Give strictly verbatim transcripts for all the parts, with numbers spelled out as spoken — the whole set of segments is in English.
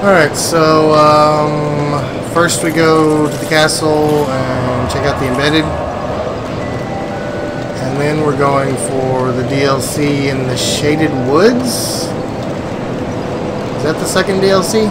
Alright, so um, first we go to the castle and check out the embedded. And then we're going for the D L C in the Shaded Woods. Is that the second D L C?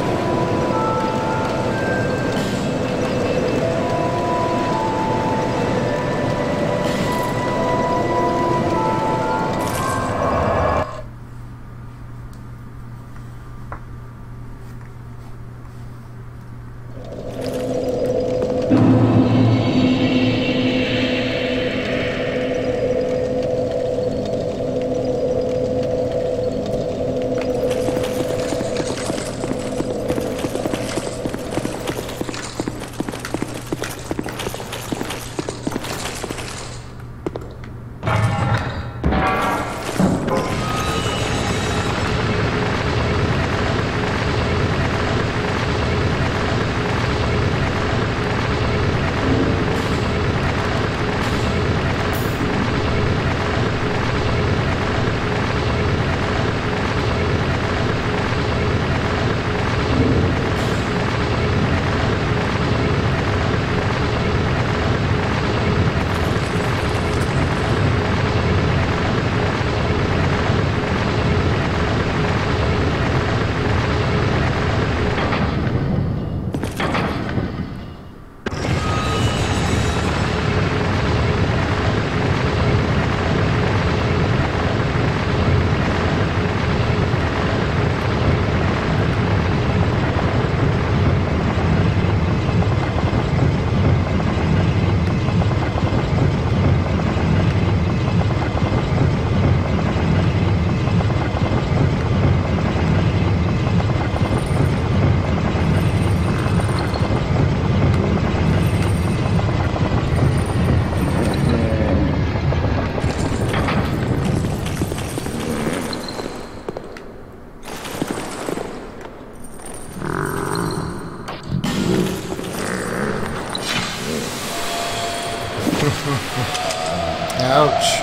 Ouch.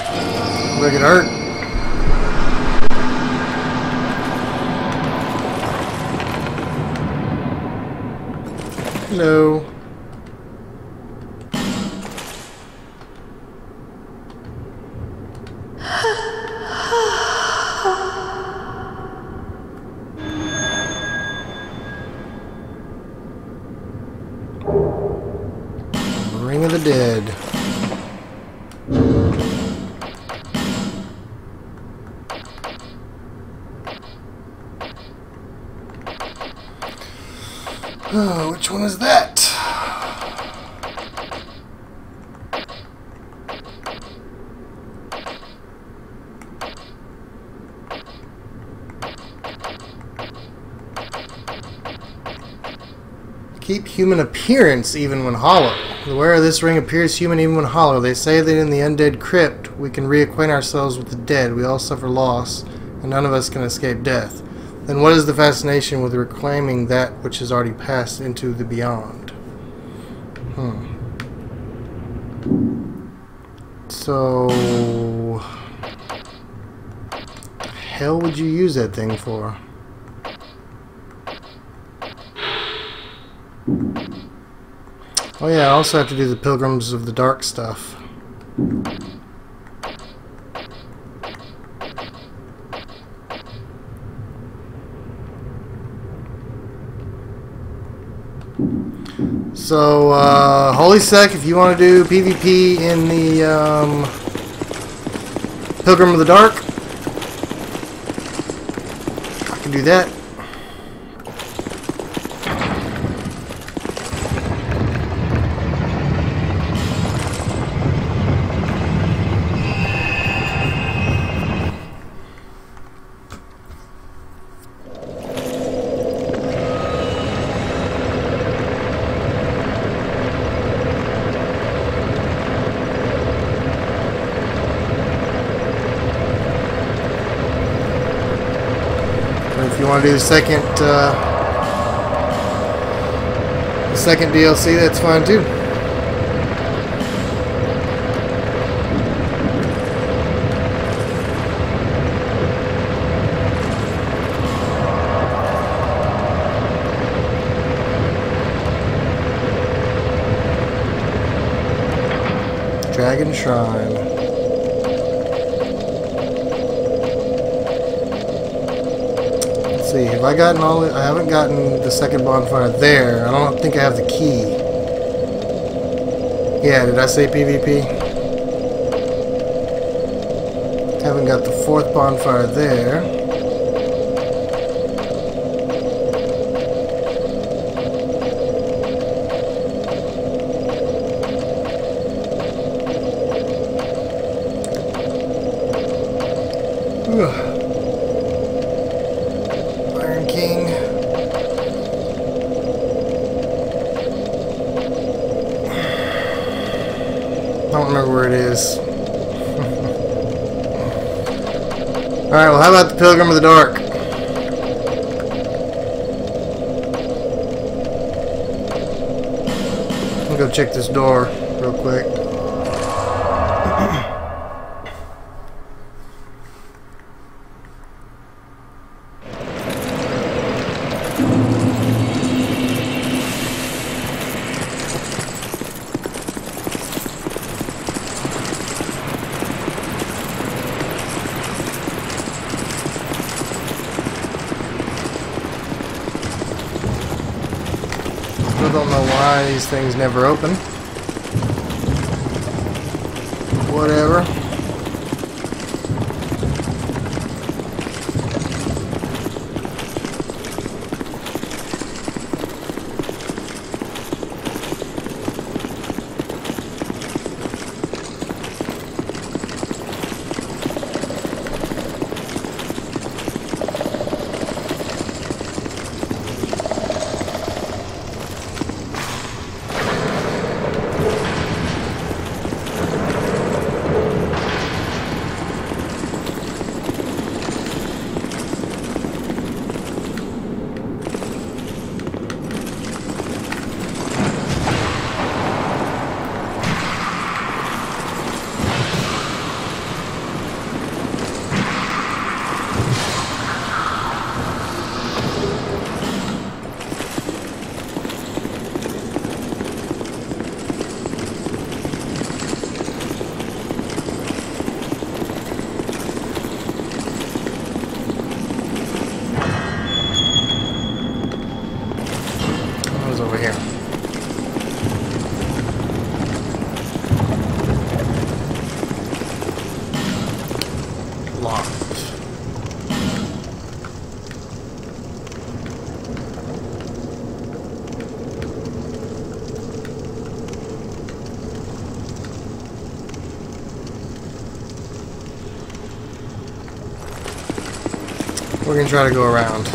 Look, it hurt. Hello. Ring of the Dead. Oh, which one is that? Keep human appearance even when hollow. The wearer of this ring appears human even when hollow. They say that in the undead crypt we can reacquaint ourselves with the dead. We all suffer loss, and none of us can escape death. Then what is the fascination with reclaiming that which has already passed into the beyond? Hmm. So, the hell would you use that thing for? Oh yeah, I also have to do the Pilgrims of the Dark stuff. So, uh, Holy Sec, if you want to do PvP in the um, Pilgrim of the Dark, I can do that. If you want to do the second, uh, the second D L C, that's fine too. Dragon Shrine. Let's see, have I gotten all the, I haven't gotten the second bonfire there. I don't think I have the key. Yeah, did I say PvP? Haven't got the fourth bonfire there. Iron King. I don't remember where it is. Alright, well, how about the Pilgrim of the Dark? I'll go check this door real quick. I don't know why these things never open. Whatever. Over here. Locked. We're gonna try to go around.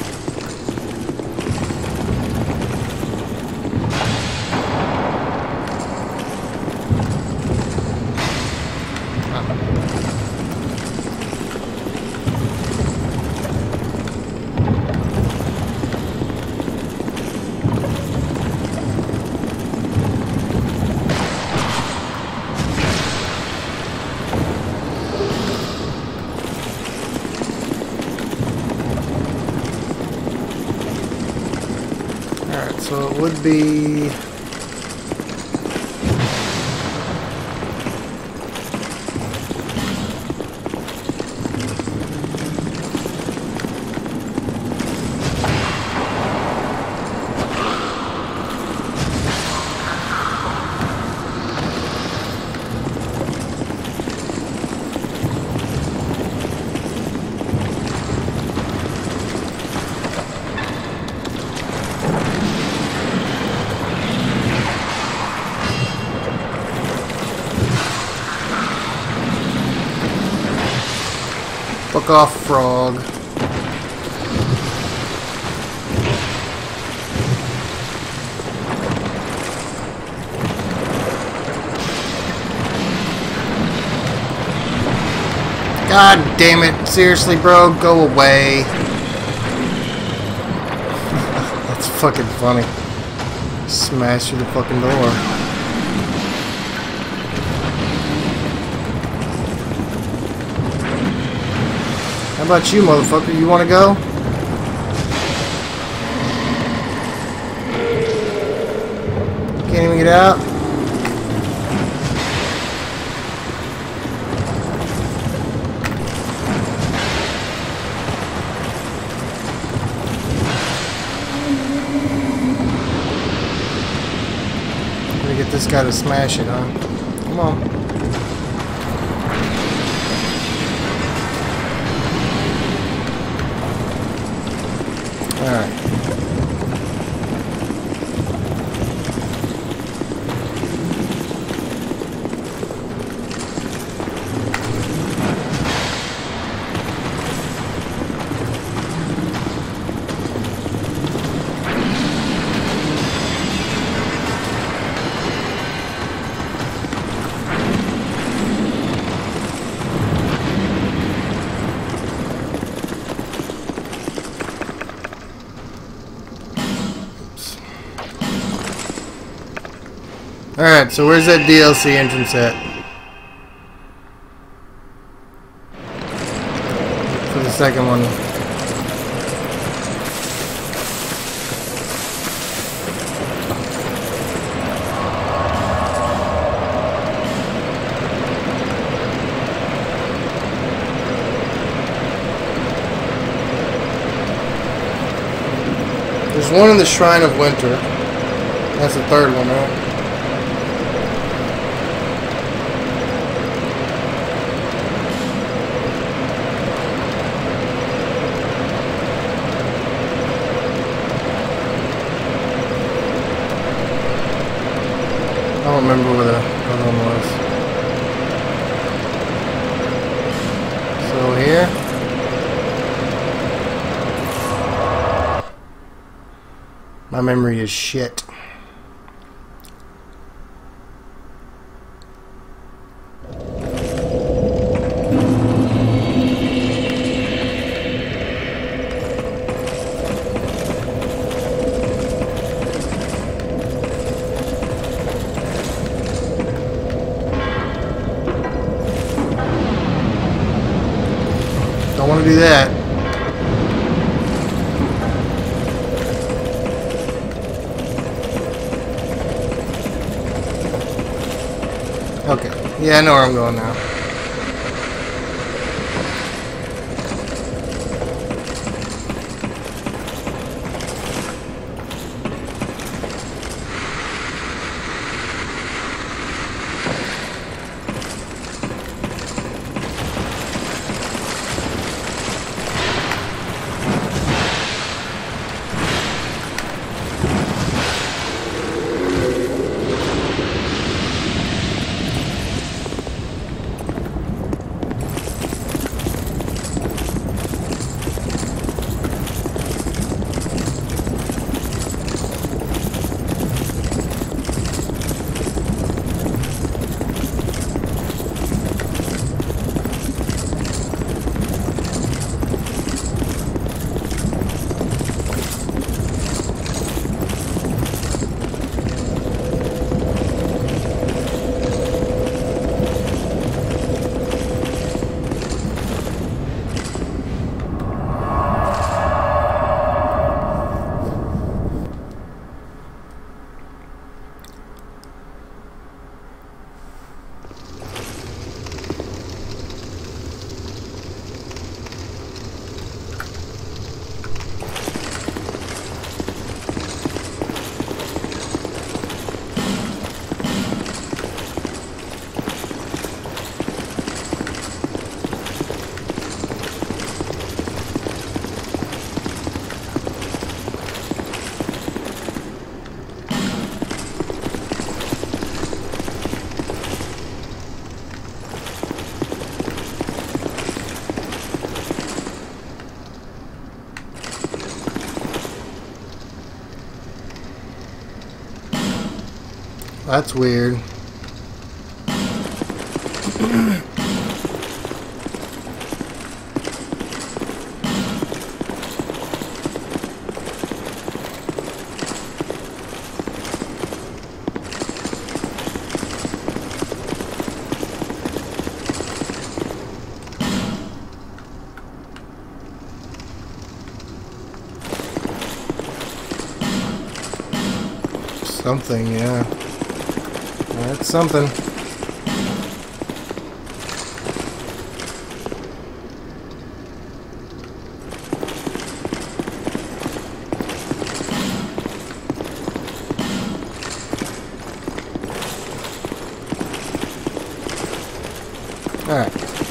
Alright, so it would be... Fuck off, frog. God damn it. Seriously, bro, go away. That's fucking funny. Smash through the fucking door. How about you, motherfucker? You want to go? Can't even get out? this guy to smash it, huh? Come on. Alright. Alright, so where's that D L C entrance at? For the second one. There's one in the Shrine of Winter. That's the third one, right? I don't remember where the other one was. So here. My memory is shit. Don't want to do that. Okay. Yeah, I know where I'm going now. That's weird. Something, yeah. That's something. Alright.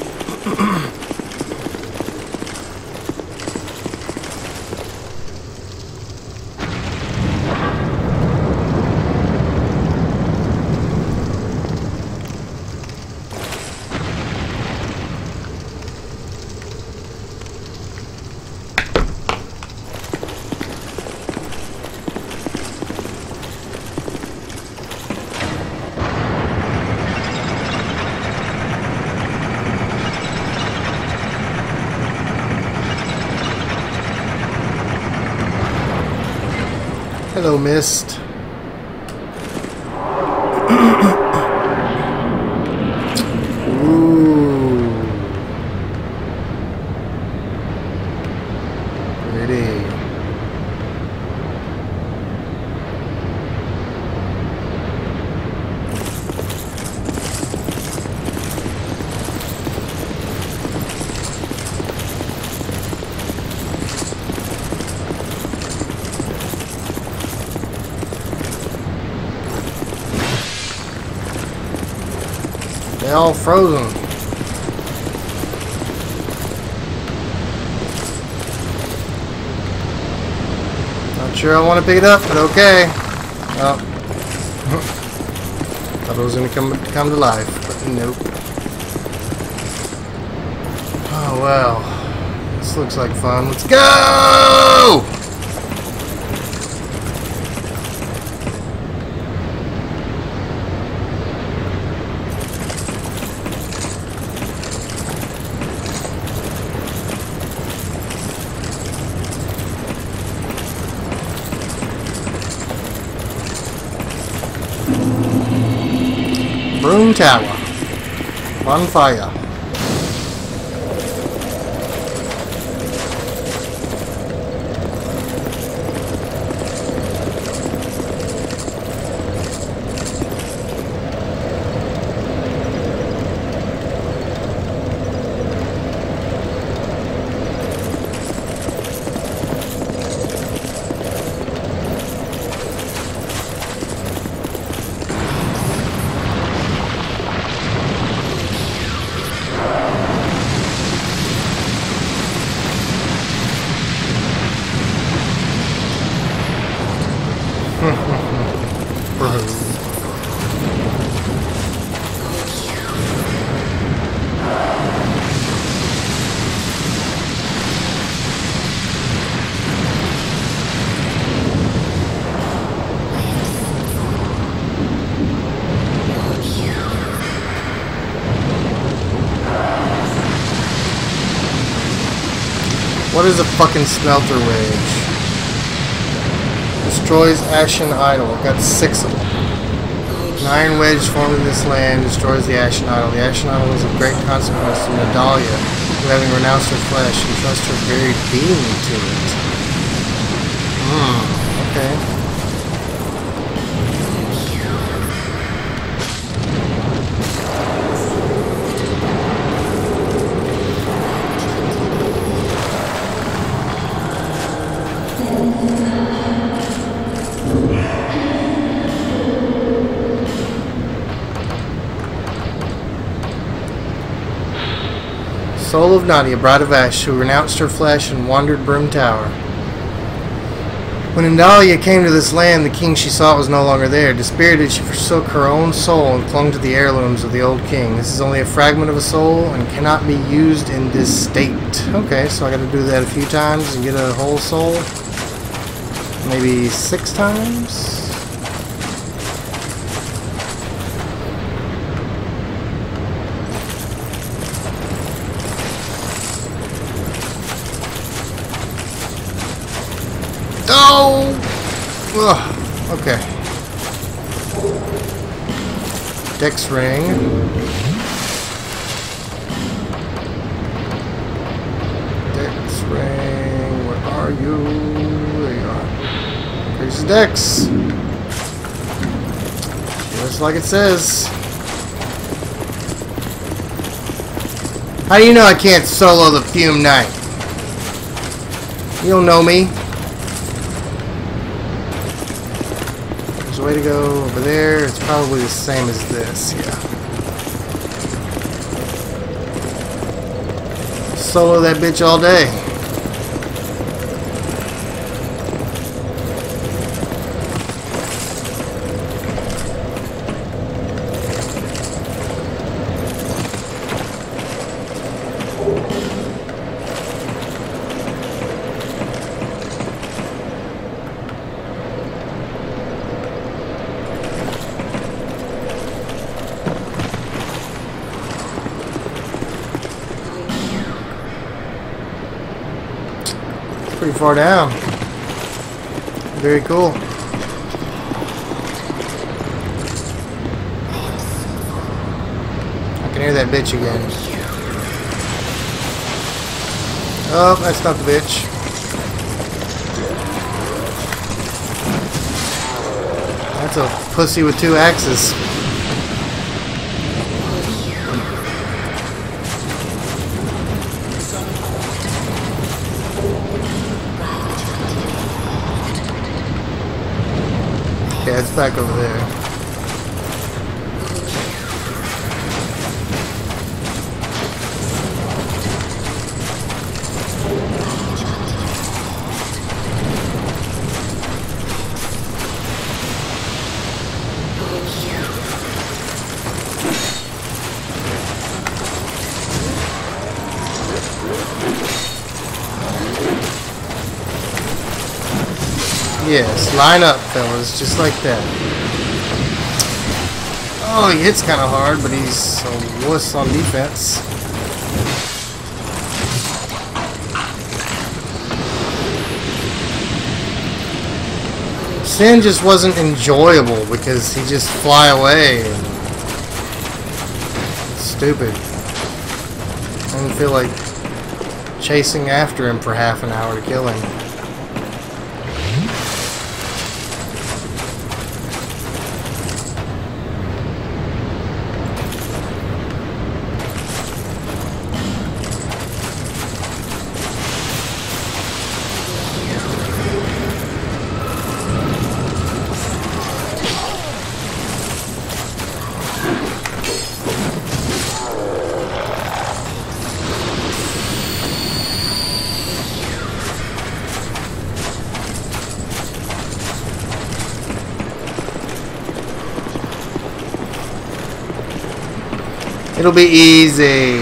Hello, Mist. Ooh. Pretty. They're all frozen. Not sure I want to pick it up, but okay. Oh. Thought it was going to come come to life, but nope. Oh well. This looks like fun. Let's go! Broom Tower. On fire. What is a fucking smelter wedge? Destroys Ashen Idol. Got six of them. An iron wedge formed in this land destroys the Ashen Idol. The Ashen Idol is of great consequence to Nadalia, who having renounced her flesh, entrusts her very being to it. Hmm, okay. Soul of Nadia, Bride of Ash, who renounced her flesh and wandered Broom Tower. When Nadalia came to this land, the king she sought was no longer there. Dispirited, she forsook her own soul and clung to the heirlooms of the old king. This is only a fragment of a soul and cannot be used in this state. Okay, so I gotta do that a few times and get a whole soul. Maybe six times? Oh! Ugh. Okay. Dex ring. Dex ring. Where are you? There you are. Increases Dex. Just like it says. How do you know I can't solo the Fume Knight? You don't know me. Way to go over there. It's probably the same as this, yeah. solo that bitch all day. Pretty far down. Very cool. I can hear that bitch again. Oh, that's not the bitch. That's a pussy with two axes. Yeah, it's back over there. Yes, line up, fellas, just like that. Oh, he hits kind of hard, but he's a wuss on defense. Sin just wasn't enjoyable because he just fly away. And it's stupid. I didn't feel like chasing after him for half an hour to kill him. It'll be easy.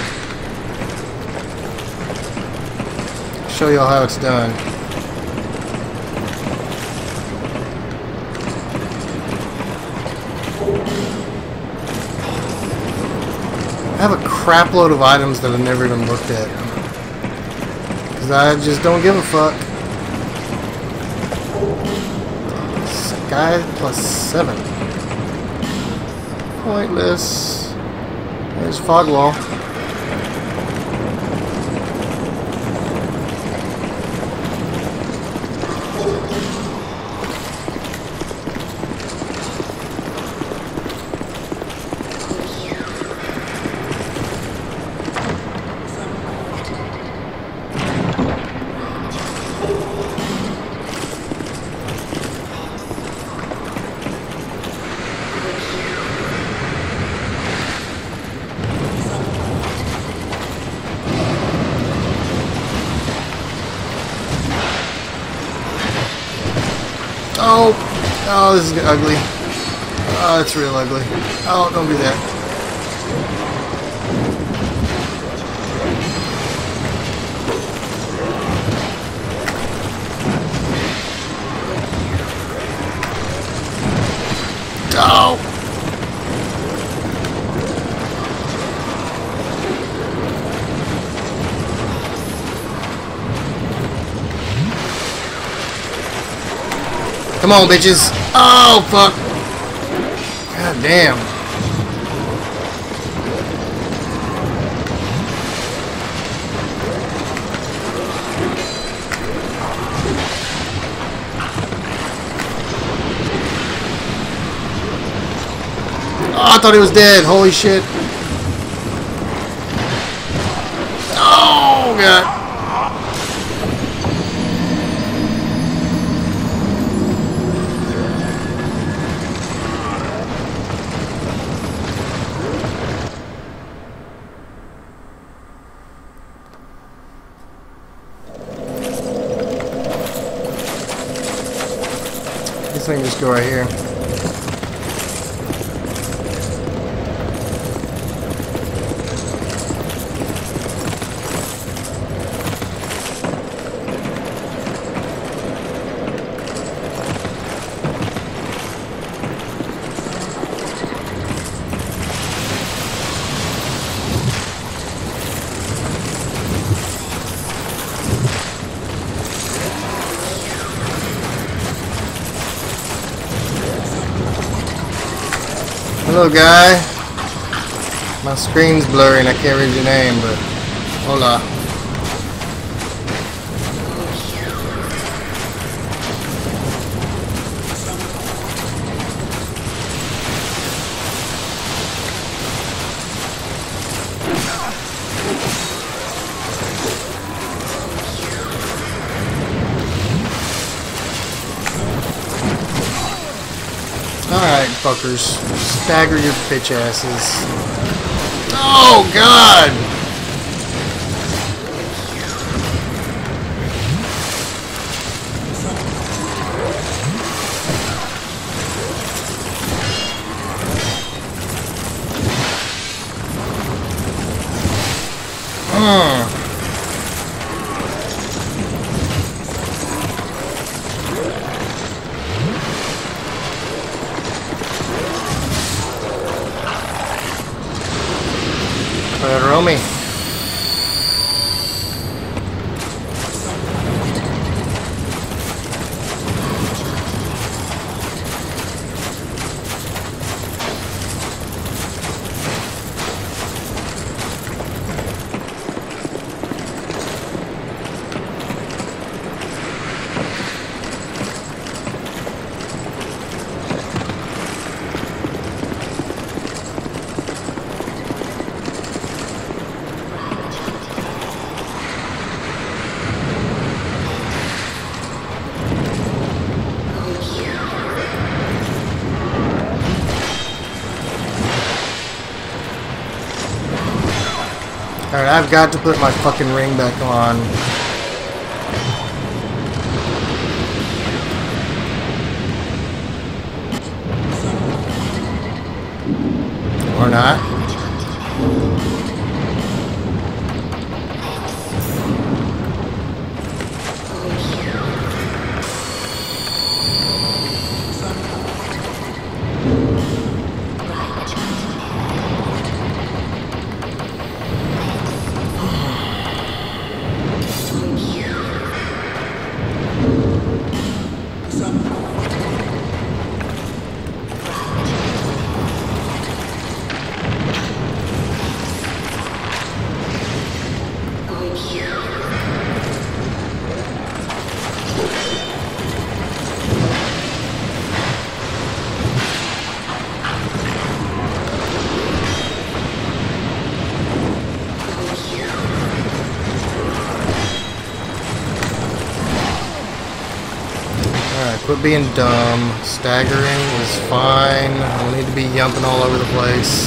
Show y'all how it's done. I have a crap load of items that I've never even looked at. Because I just don't give a fuck. Sky plus seven. Pointless. There's fog wall. Oh, oh, this is ugly. Oh, it's real ugly. Oh, don't do that. Oh. Come on, bitches. Oh, fuck. God damn. Oh, I thought he was dead. Holy shit. Oh, God. guess I can just go right here. Hello, guy. My screen's blurry and I can't read your name, but hola. Alright, fuckers. Stagger your bitch asses. Oh, God! Hmm. Romy. Alright, I've got to put my fucking ring back on. Or not. Quit being dumb. Staggering is fine. I don't need to be yumping all over the place.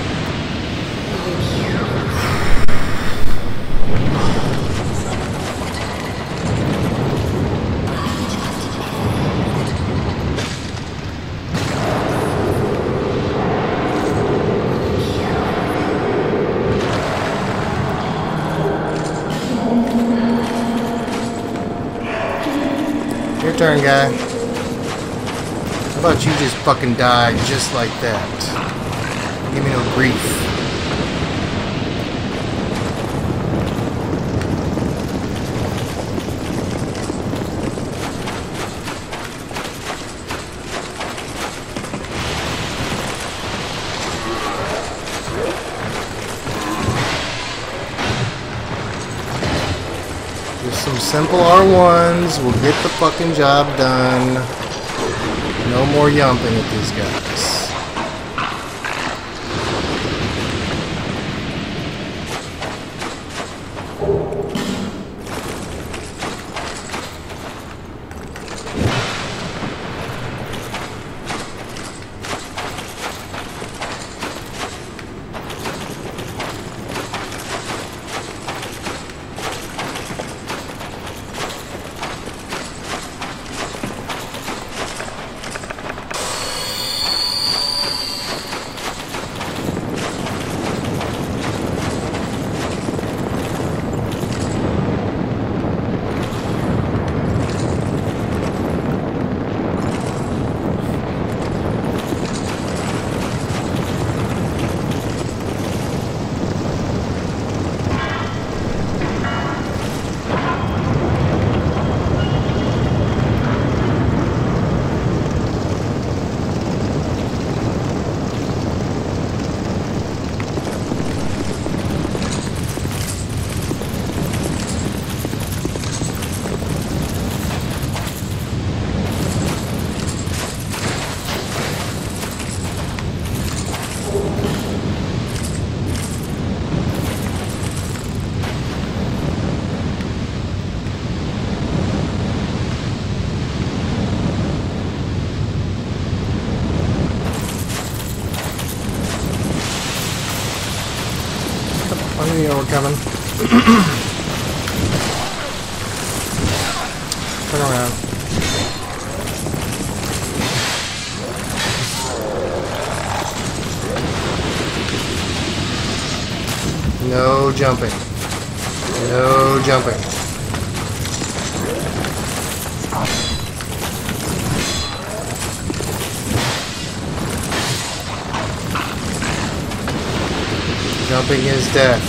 Your turn, guy. How about you just fucking die just like that? Give me no grief. Just some simple R ones will get the fucking job done. No more yumping at these guys. coming. Turn around. No jumping. No jumping. Jumping is death.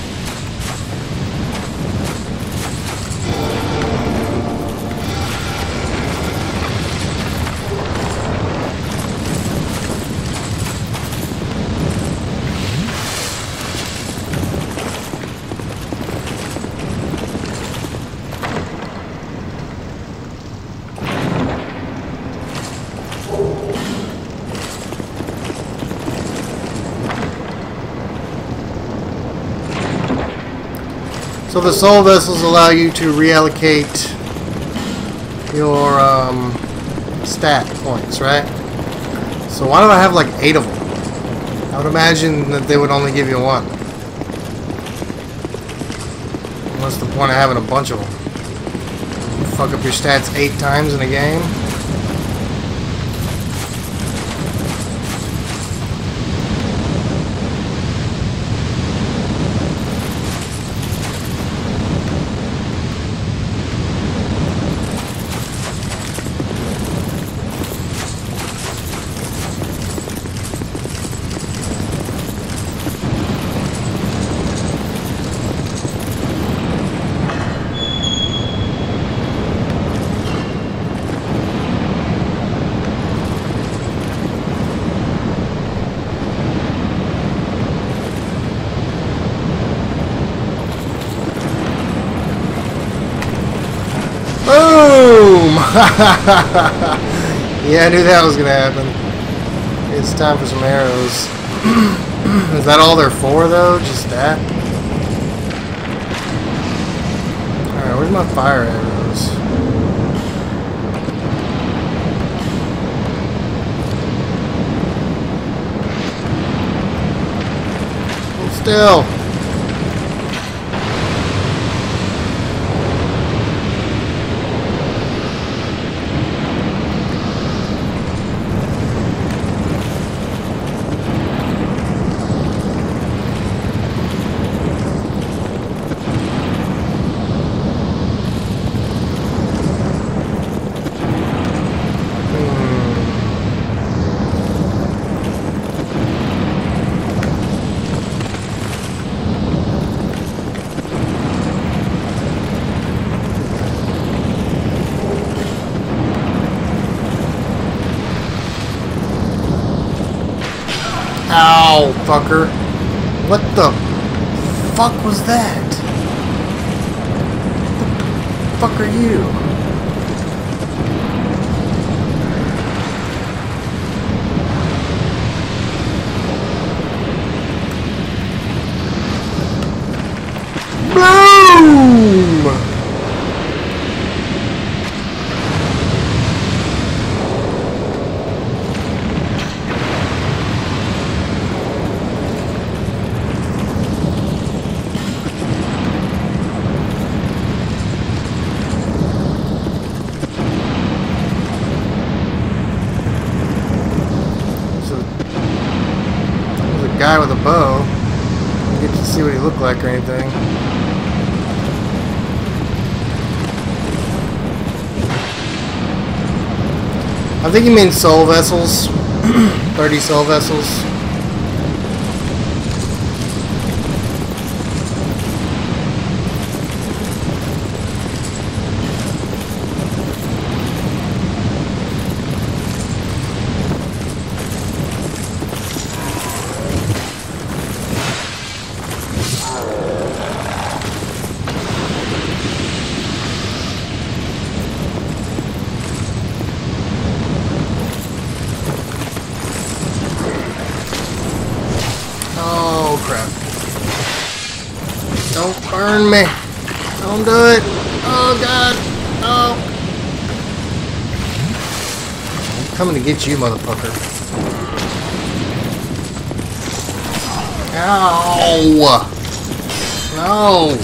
So the soul vessels allow you to reallocate your um, stat points, right? So why don't I have like eight of them? I would imagine that they would only give you one. What's the point of having a bunch of them? You fuck up your stats eight times in a game? Boom! Yeah, I knew that was gonna happen. It's time for some arrows. Is that all they're for, though? Just that? Alright, where's my fire arrows? Hold still! Ow, fucker. What the fuck was that? What the fuck are you? Boom! Guy with a bow. You get to see what he looked like or anything. I think he means soul vessels. thirty soul vessels. Don't burn me. Don't do it. Oh, God. Oh. I'm coming to get you, motherfucker. Ow. No!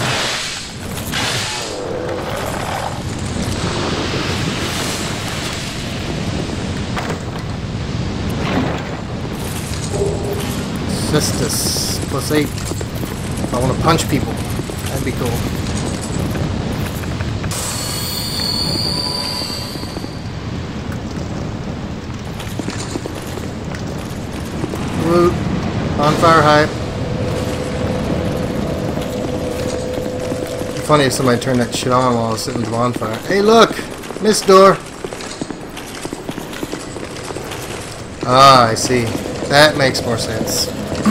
Cestus plus eight. I want to punch people. That'd be cool. Root. Bonfire hype. It'd be funny if somebody turned that shit on while I was sitting at the bonfire. Hey, look! Mist door! Ah, I see. That makes more sense.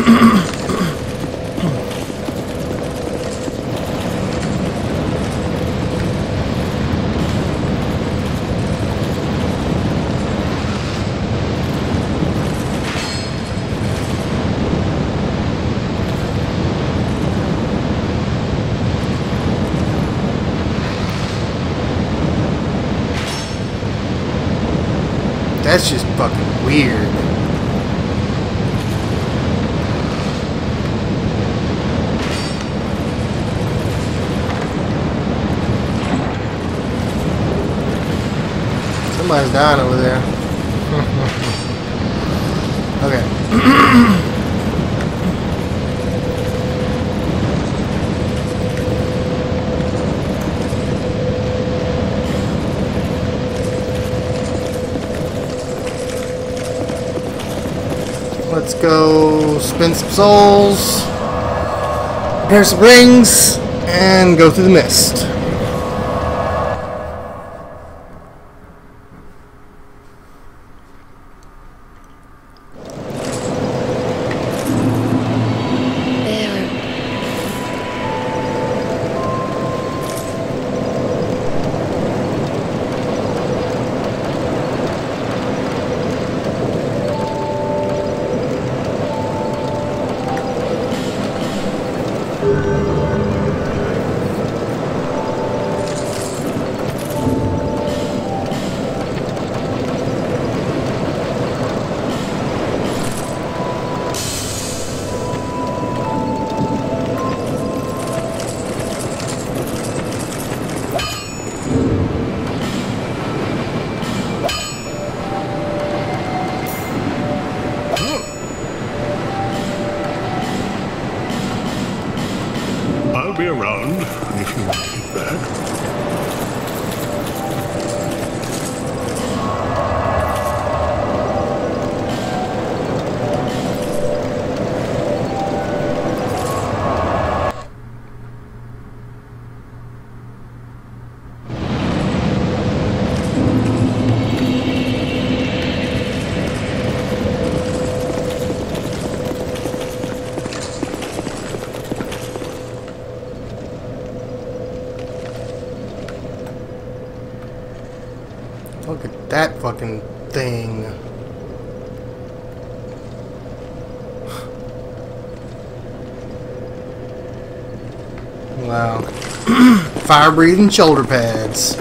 That's just fucking weird. Somebody's dying over there. Okay. Let's go spin some souls, repair some rings, and go through the mist. I'll be around if you want it back. Look at that fucking thing. Wow. Fire-breathing shoulder pads.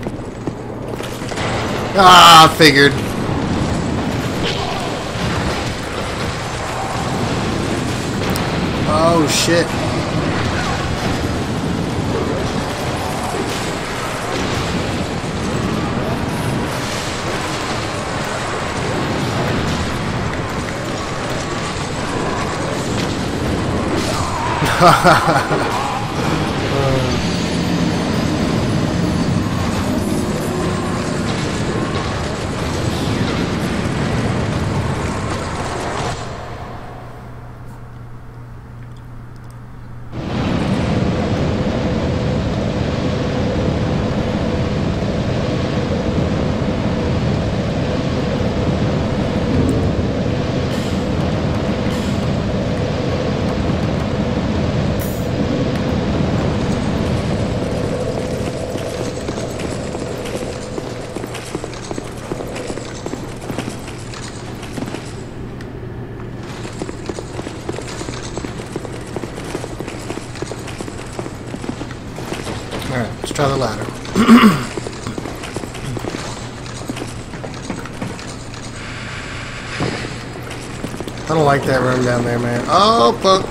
Ah, I figured. Oh shit. Ha ha ha. Alright, let's try the ladder. I don't like that room down there, man. Oh, fuck.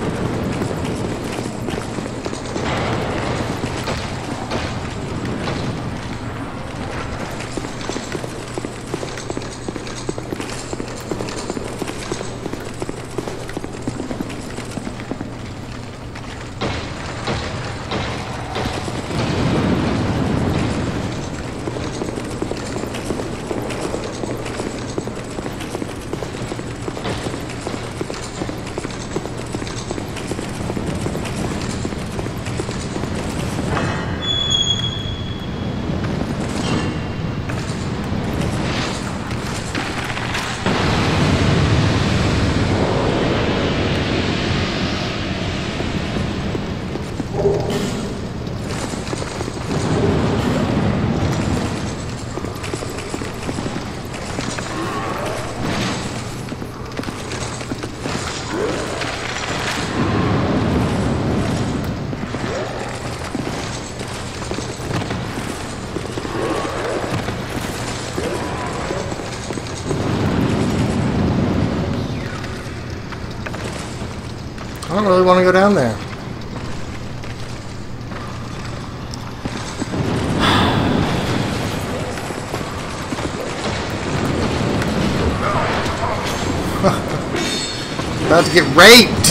I don't really want to go down there. About to get raped.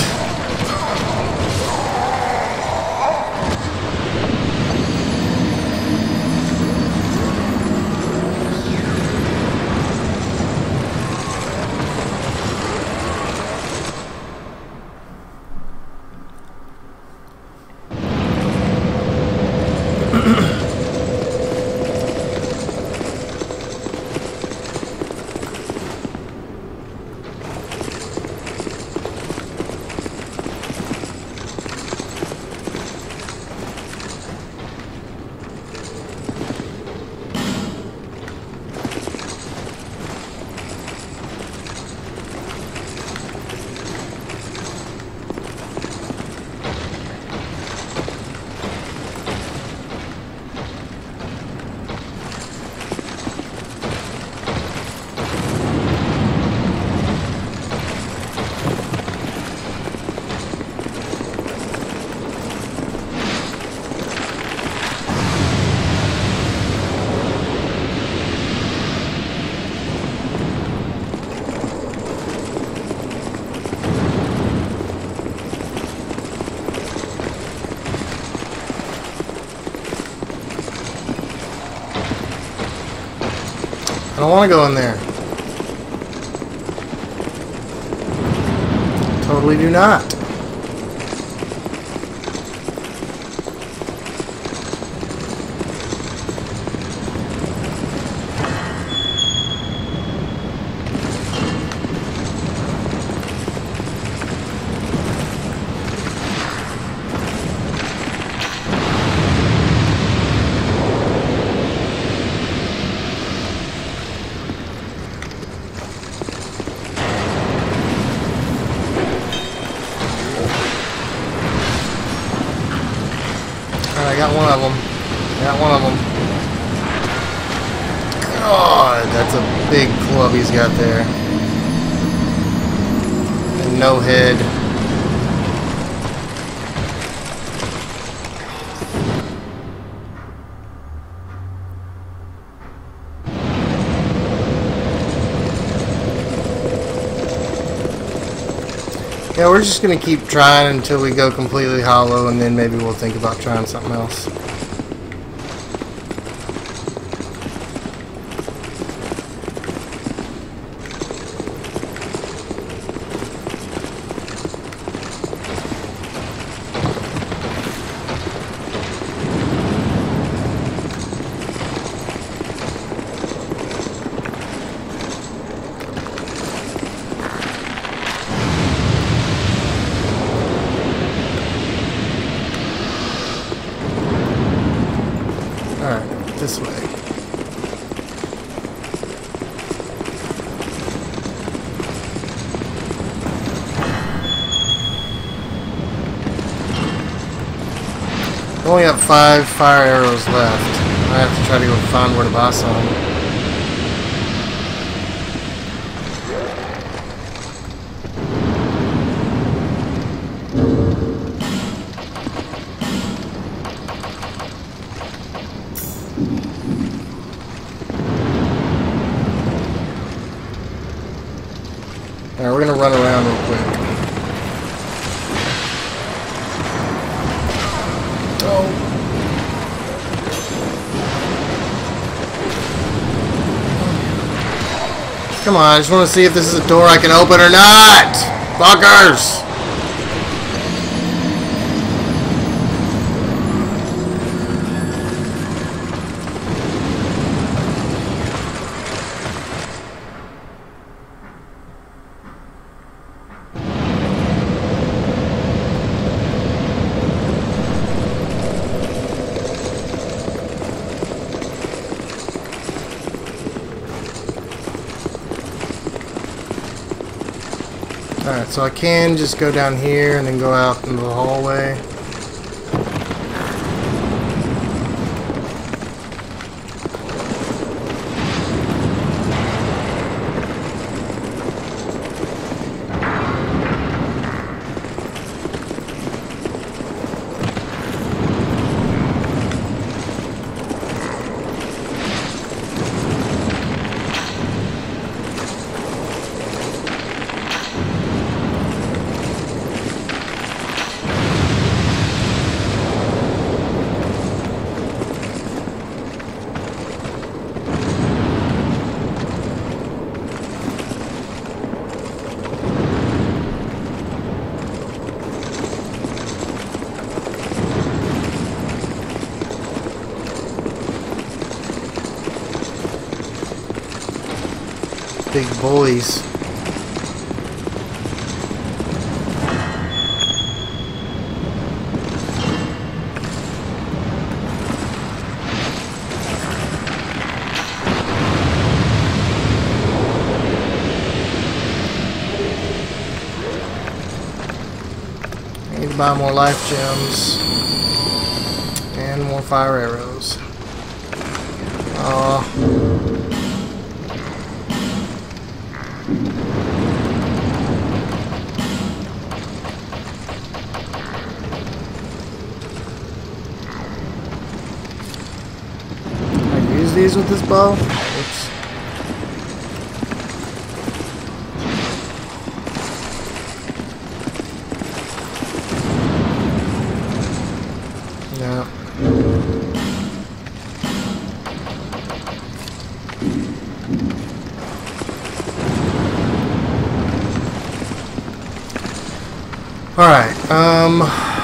I don't want to go in there. Totally do not. I got one of them. I got one of them. God, that's a big club he's got there. And no head. Yeah, we're just gonna keep trying until we go completely hollow, and then maybe we'll think about trying something else. Alright, this way. We only have five fire arrows left. I have to try to go find where the boss is. Alright, we're gonna run around real quick. Oh. Come on, I just want to see if this is a door I can open or not! Fuckers! Alright, so I can just go down here and then go out into the hallway. Big bullies. I need to buy more life gems and more fire arrows. Oh. These with this bow? Oops. No. Alright, um...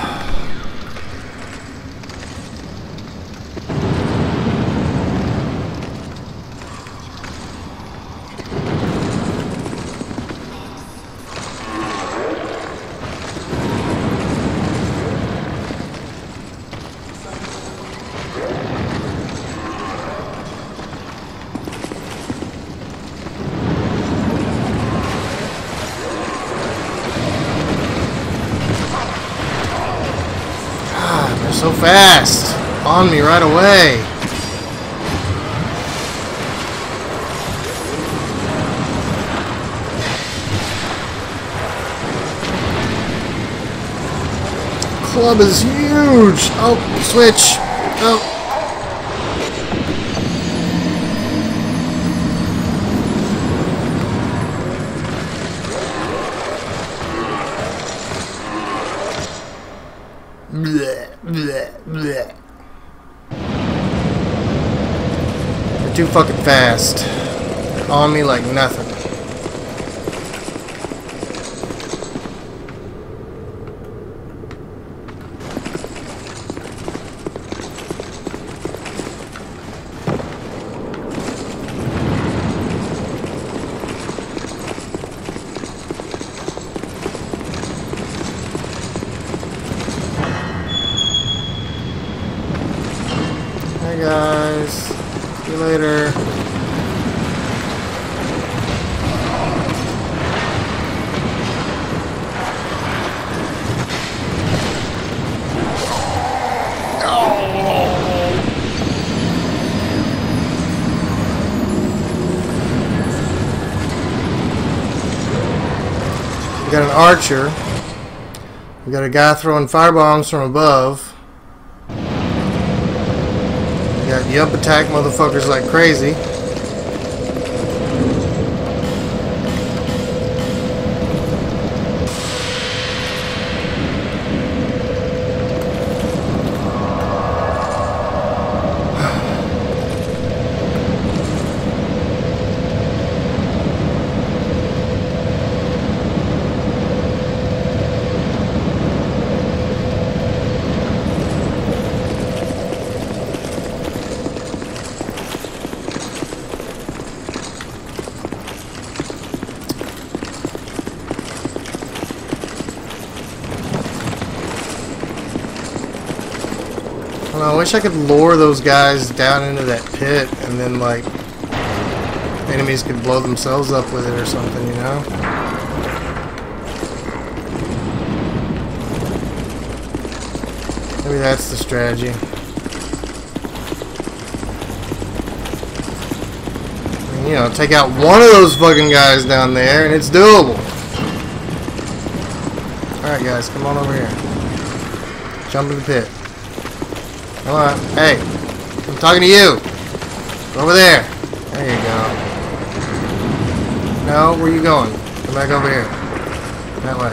so fast! On me right away! Club is huge! Oh, switch! Oh! bleh, bleh, bleh. They're too fucking fast. They're on me like nothing. Hey guys, see you later. We got an archer. We got a guy throwing firebombs from above. Got yup attack motherfuckers like crazy. I wish I could lure those guys down into that pit and then, like, enemies could blow themselves up with it or something, you know? Maybe that's the strategy. And, you know, take out one of those fucking guys down there and it's doable. Alright, guys, come on over here. Jump in the pit. Come on. Hey. I'm talking to you. Go over there. There you go. No, where are you going? Come back over here. That way.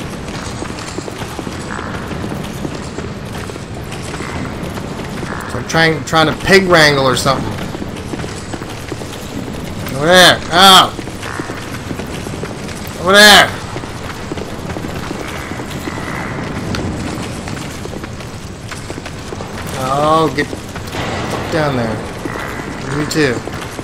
So I'm trying trying to pig wrangle or something. Over there. Oh. Over there. Oh, get down there. Me too.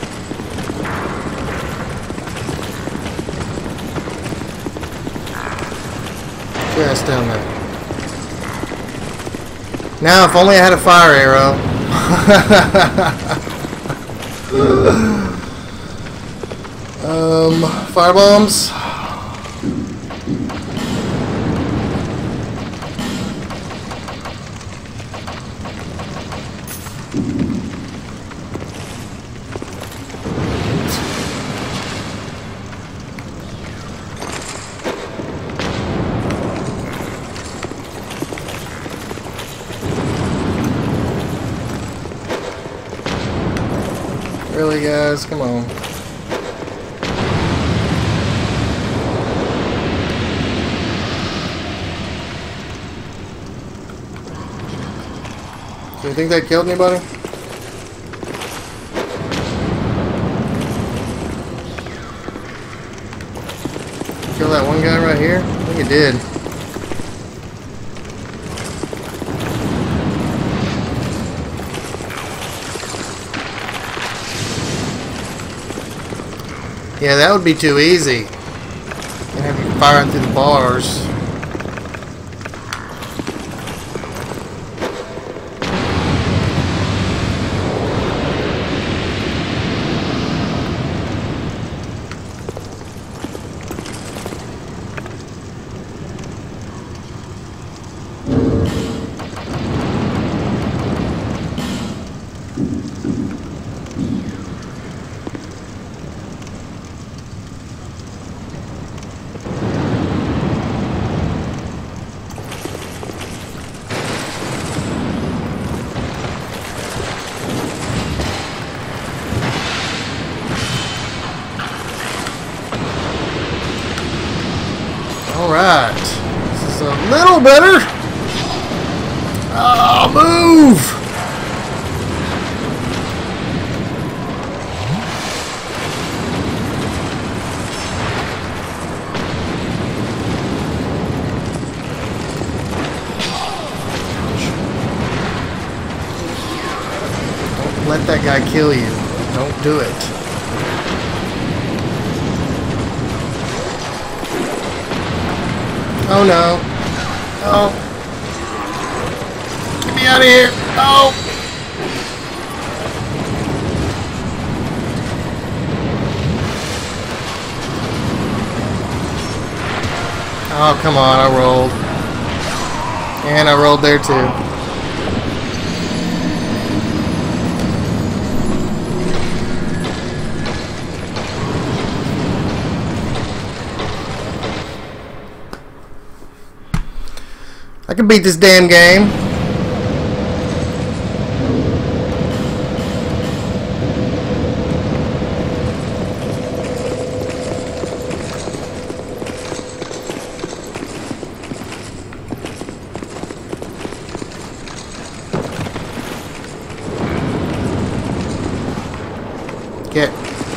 Just down there. Now, if only I had a fire arrow. um, firebombs. Really, guys? Come on. Do you think that killed anybody? Kill that one guy right here? I think it did. Yeah, that would be too easy. You'd have you firing through the bars. Alright, this is a little better. Oh, move! Don't let that guy kill you. Don't do it. Oh no. Oh. Get me out of here. Oh. Oh, come on. I rolled. And I rolled there too. I can beat this damn game. Get.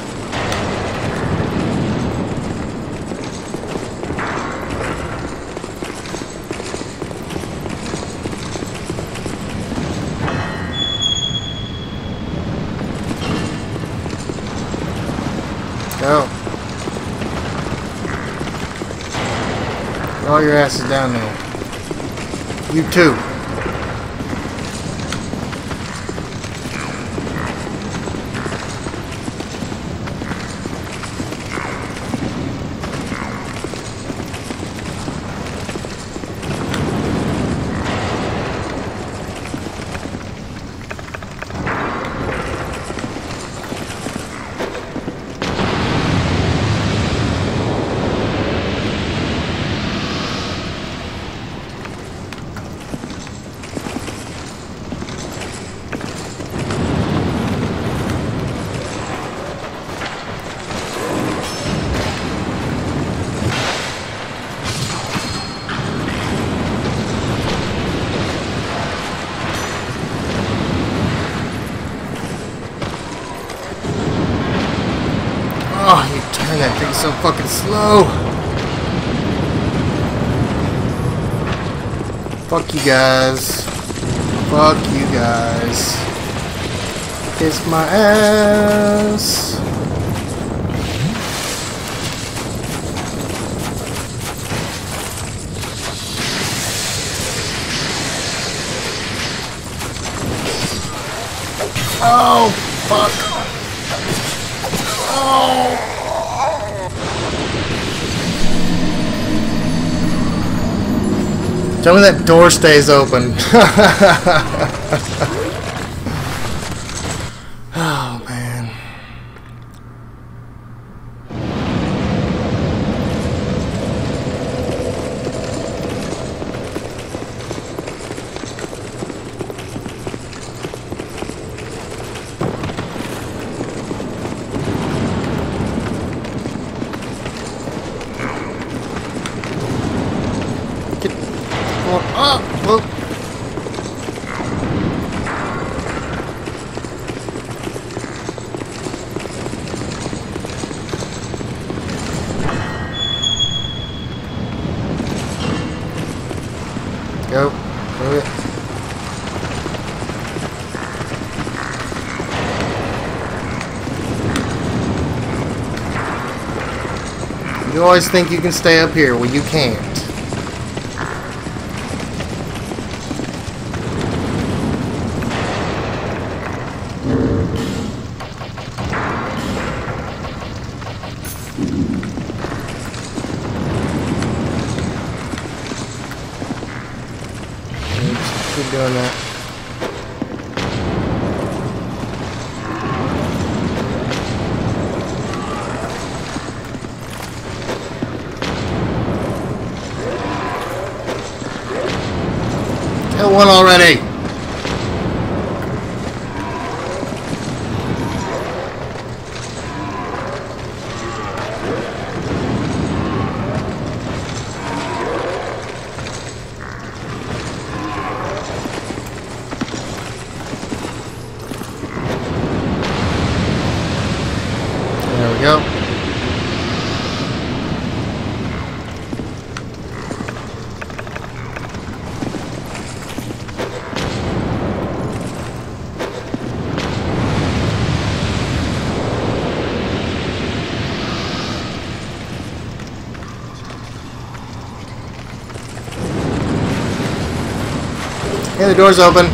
Go. All your asses down there. You too. Oh, you turn that thing so fucking slow. Fuck you guys. Fuck you guys. Kiss my ass. Oh, fuck. Oh. Tell me that door stays open. Oh, man. Oh, whoa. Go. Move it. You always think you can stay up here. Well, you can't. Keep doing that. Kill one already. Hey, the door's open.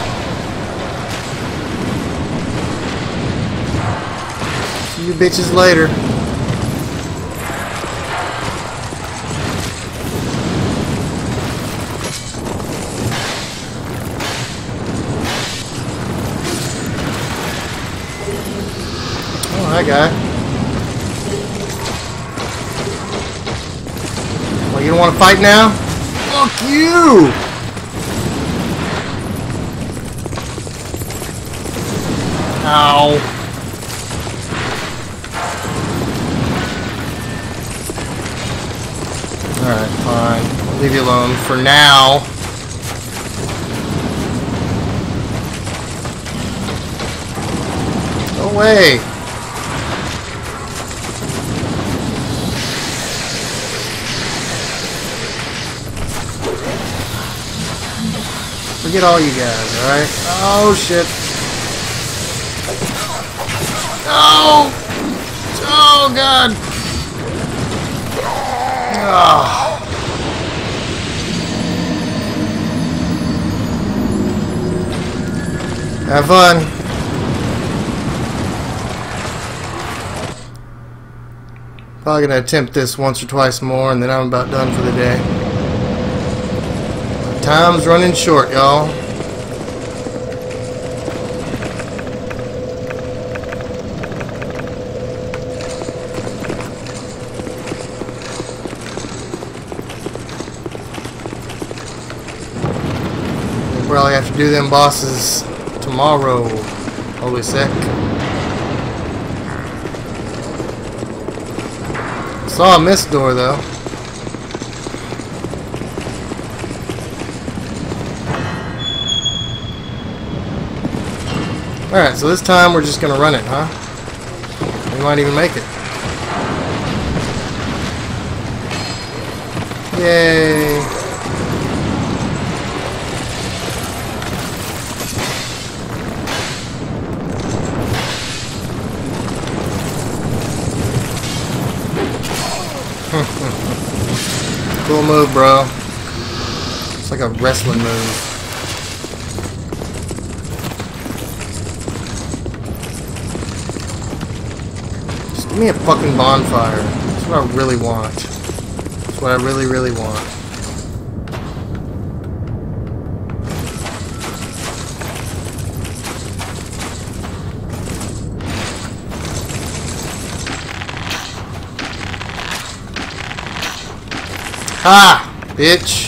See you bitches later. Oh, hi, guy. Oh, you don't want to fight now? Fuck you! Ow. Alright, fine. I'll leave you alone for now. Go away. Forget all you guys, alright? Oh, shit. No! Oh, God! Oh. Have fun. Probably gonna attempt this once or twice more, and then I'm about done for the day. Time's running short, y'all. We'll probably have to do them bosses tomorrow. Holy sec. Saw a mist door though. Alright, so this time we're just gonna run it, huh? We might even make it. Yay! Cool move, bro. It's like a wrestling move. Just give me a fucking bonfire. That's what I really want. That's what I really, really want. Ha! Bitch!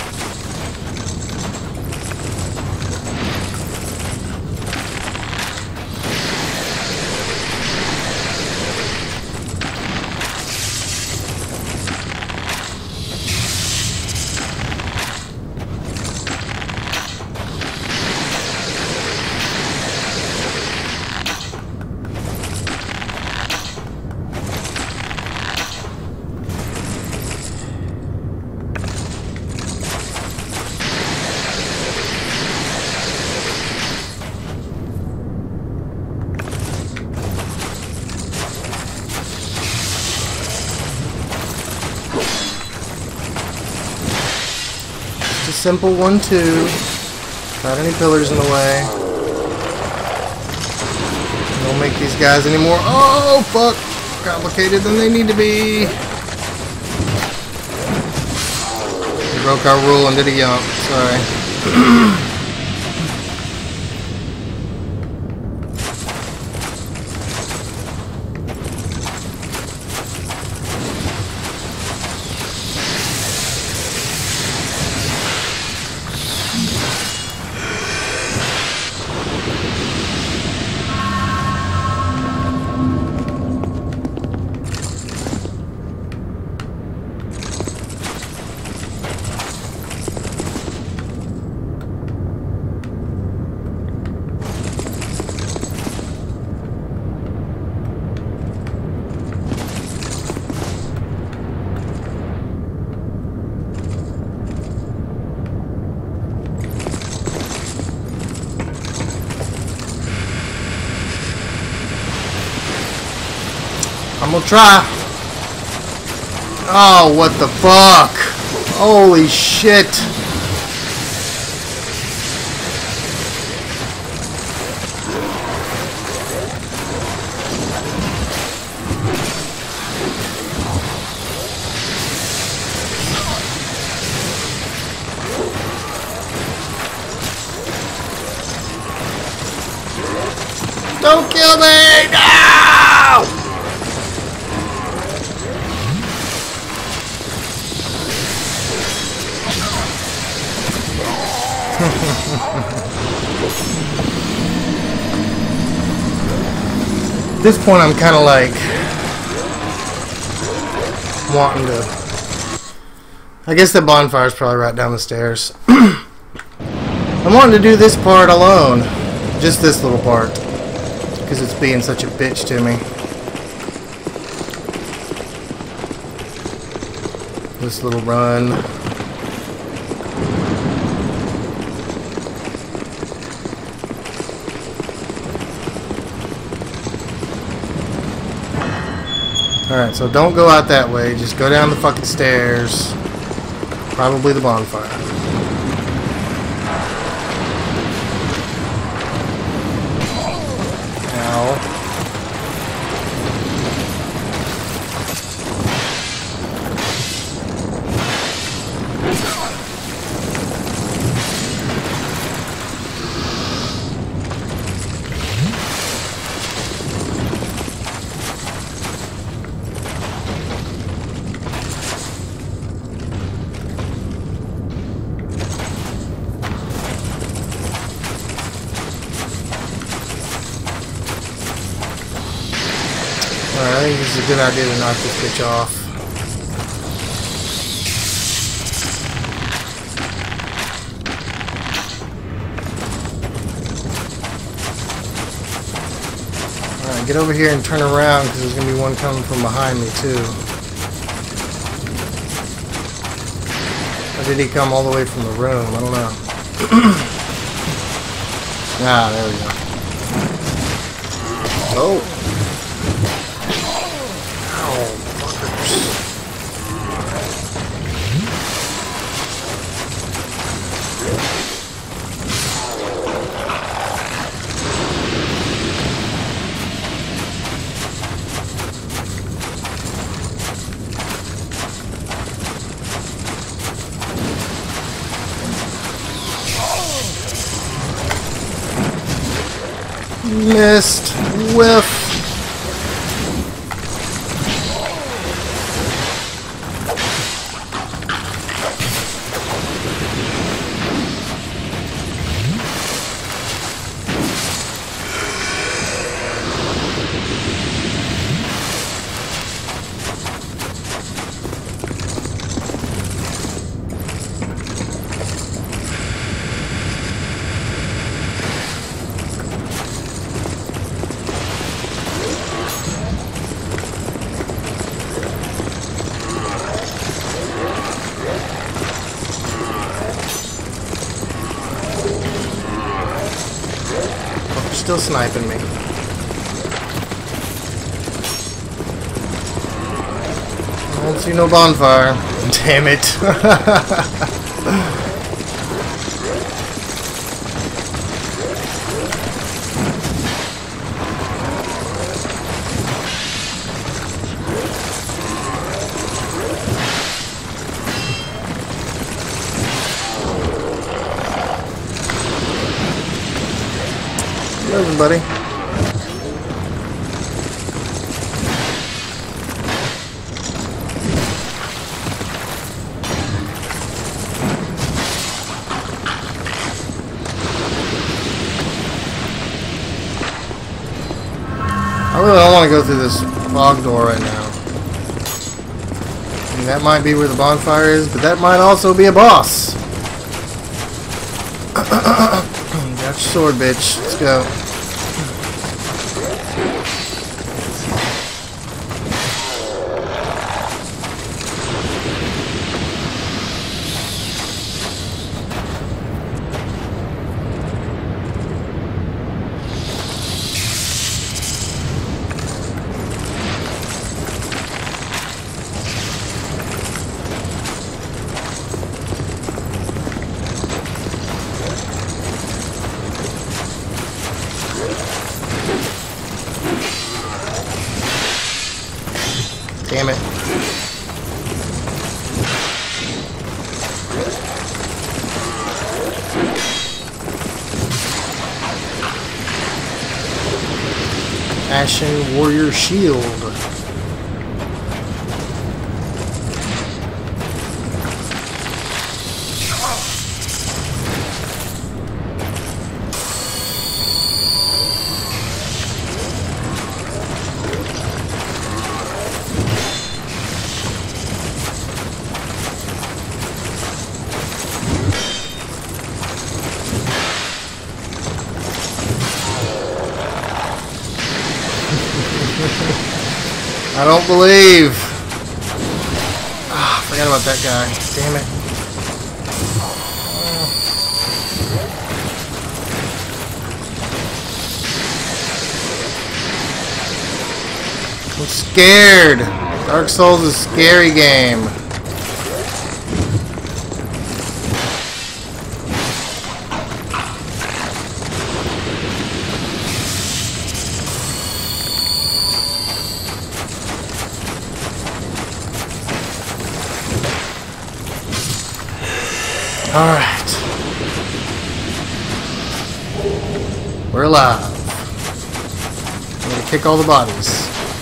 Simple one, two. Not any pillars in the way. Don't make these guys anymore. Oh, fuck. Complicated than they need to be. We broke our rule and did a yump. Sorry. I'm gonna try. Oh, what the fuck? Holy shit. Don't kill me! No! At this point, I'm kind of like wanting to. I guess the bonfire's probably right down the stairs. I'm wanting to do this part alone, just this little part, because it's being such a bitch to me. This little run. Alright, so don't go out that way. Just go down the fucking stairs. Probably the bonfire. Ow. I think this is a good idea to knock this bitch off. Alright, get over here and turn around because there's going to be one coming from behind me too. Or did he come all the way from the room? I don't know. Ah, there we go. Oh! Missed. Whiff. Still sniping me. I don't see no bonfire. Damn it. Moving, buddy. I really don't want to go through this fog door right now. I mean, that might be where the bonfire is, but that might also be a boss. Got your sword, bitch. Let's go. Damn it. Ashen Warrior Shield. I don't believe. Ah, I forgot about that guy. Damn it. I'm scared. Dark Souls is a scary game. Alright. We're alive. I'm gonna kick all the bodies.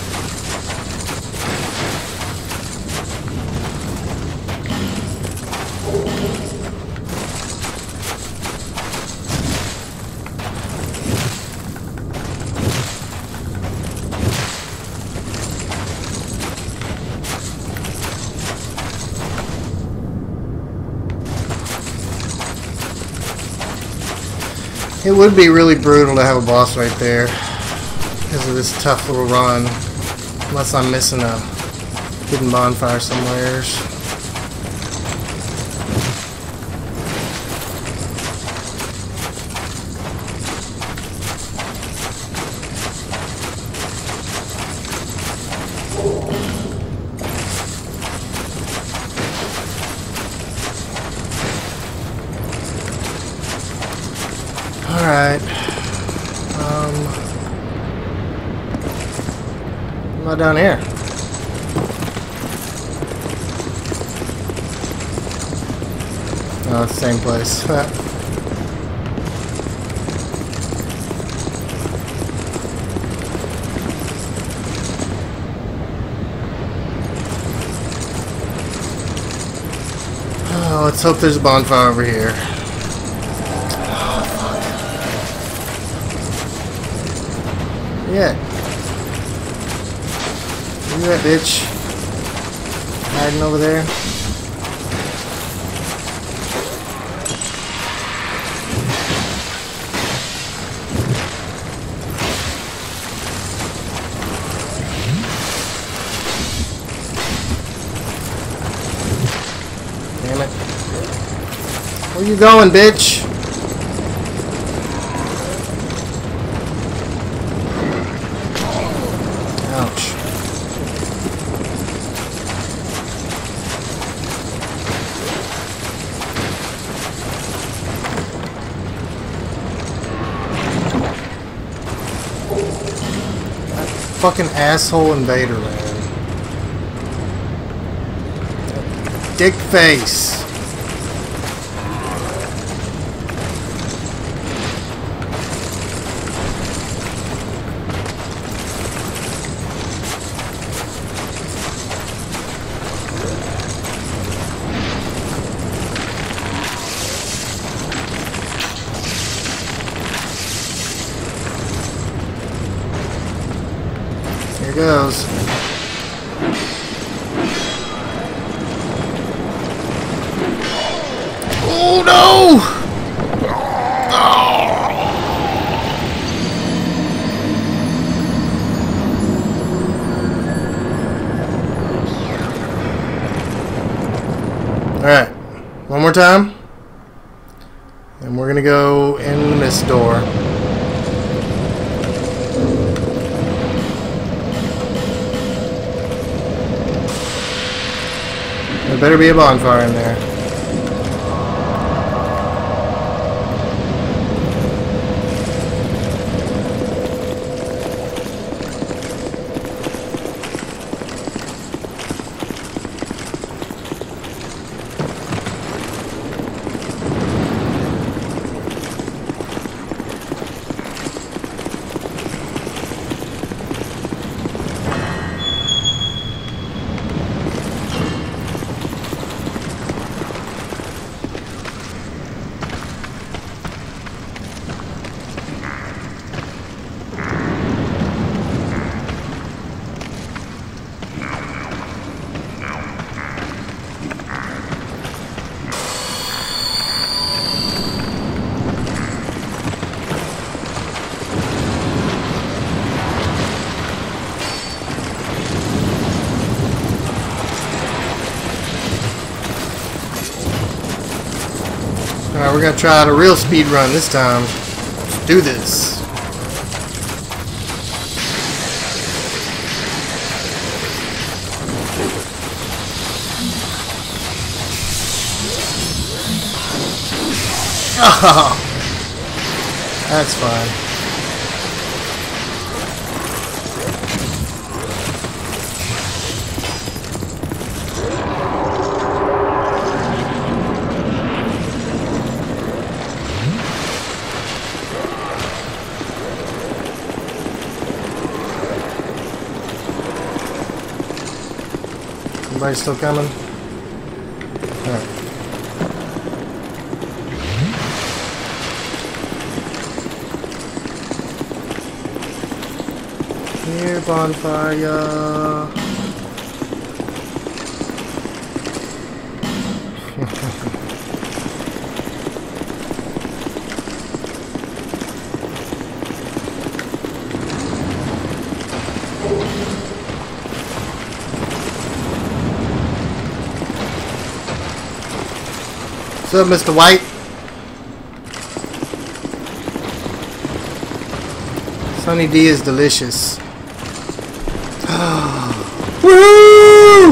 It would be really brutal to have a boss right there because of this tough little run, unless I'm missing a hidden bonfire somewhere. Alright. Um, what about down here? Oh, it's the same place. Oh, let's hope there's a bonfire over here. Yeah. Look at that bitch. Hiding over there. Damn it. Where you going, bitch? Ouch. That fucking asshole invader, man. Dick face. Here goes. Oh no! Oh. Alright, one more time. And we're gonna go in this door. There better be a bonfire in there. we're gonna try out a real speed run this time. Let's do this. Oh, that's fine. Everybody still coming? All right. Here, bonfire. What's up, Mister White? Sunny D is delicious. Woo!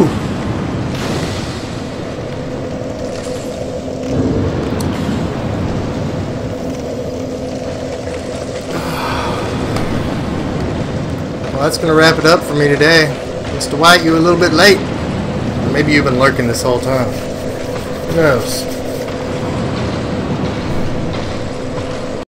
Well, that's gonna wrap it up for me today. Mister White, you were a little bit late. Or maybe you've been lurking this whole time. Who knows?